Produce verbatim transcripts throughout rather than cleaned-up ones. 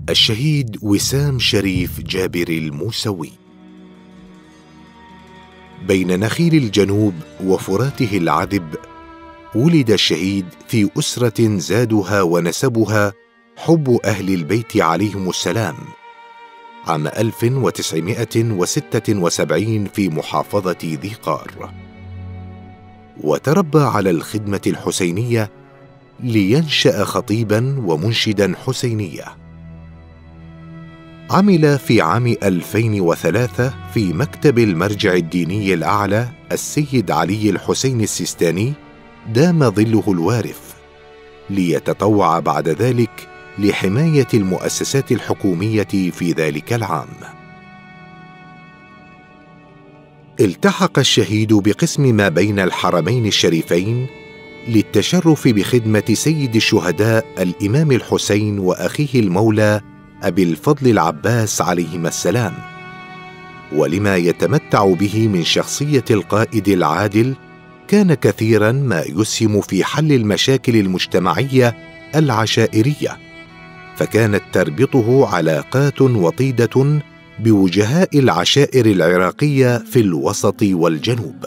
الشهيد وسام شريف جابر الموسوي. بين نخيل الجنوب وفراته العذب ولد الشهيد في أسرة زادها ونسبها حب أهل البيت عليهم السلام عام ألف وتسعمائة وستة وسبعين في محافظة ذي قار، وتربى على الخدمة الحسينية لينشأ خطيبا ومنشدا حسينية. عمل في عام ألفين وثلاثة في مكتب المرجع الديني الأعلى السيد علي الحسين السيستاني دام ظله الوارث، ليتطوع بعد ذلك لحماية المؤسسات الحكومية في ذلك العام. التحق الشهيد بقسم ما بين الحرمين الشريفين للتشرف بخدمة سيد الشهداء الإمام الحسين وأخيه المولى أبي الفضل العباس عليهما السلام، ولما يتمتع به من شخصية القائد العادل كان كثيرا ما يسهم في حل المشاكل المجتمعية العشائرية، فكانت تربطه علاقات وطيدة بوجهاء العشائر العراقية في الوسط والجنوب.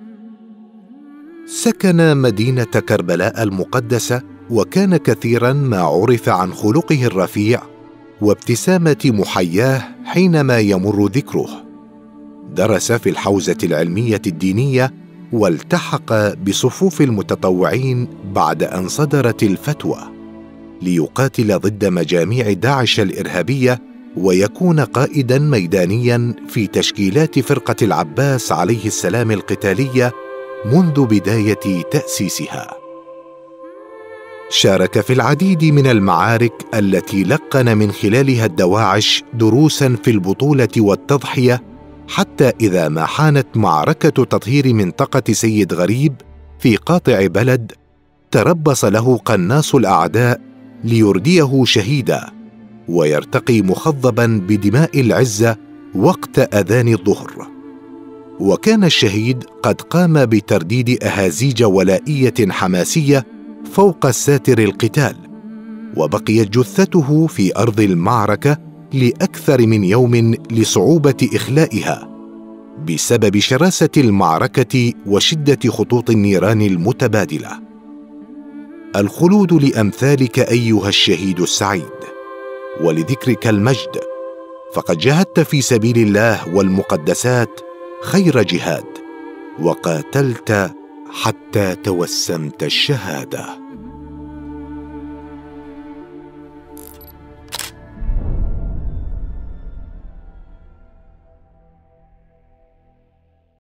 سكن مدينة كربلاء المقدسة، وكان كثيرا ما عرف عن خلقه الرفيع وابتسامة محياه حينما يمر ذكره. درس في الحوزة العلمية الدينية والتحق بصفوف المتطوعين بعد أن صدرت الفتوى ليقاتل ضد مجاميع داعش الإرهابية ويكون قائدا ميدانيا في تشكيلات فرقة العباس عليه السلام القتالية منذ بداية تأسيسها. شارك في العديد من المعارك التي لقن من خلالها الدواعش دروسا في البطولة والتضحية، حتى إذا ما حانت معركة تطهير منطقة سيد غريب في قاطع بلد تربص له قناص الأعداء ليرديه شهيدا ويرتقي مخضبا بدماء العزة وقت أذان الظهر. وكان الشهيد قد قام بترديد أهازيج ولائية حماسية فوق الساتر القتال، وبقيت جثته في أرض المعركة لأكثر من يوم لصعوبة إخلائها بسبب شراسة المعركة وشدة خطوط النيران المتبادلة. الخلود لأمثالك أيها الشهيد السعيد، ولذكرك المجد، فقد جاهدت في سبيل الله والمقدسات خير جهاد، وقاتلت حتى توسمت الشهادة.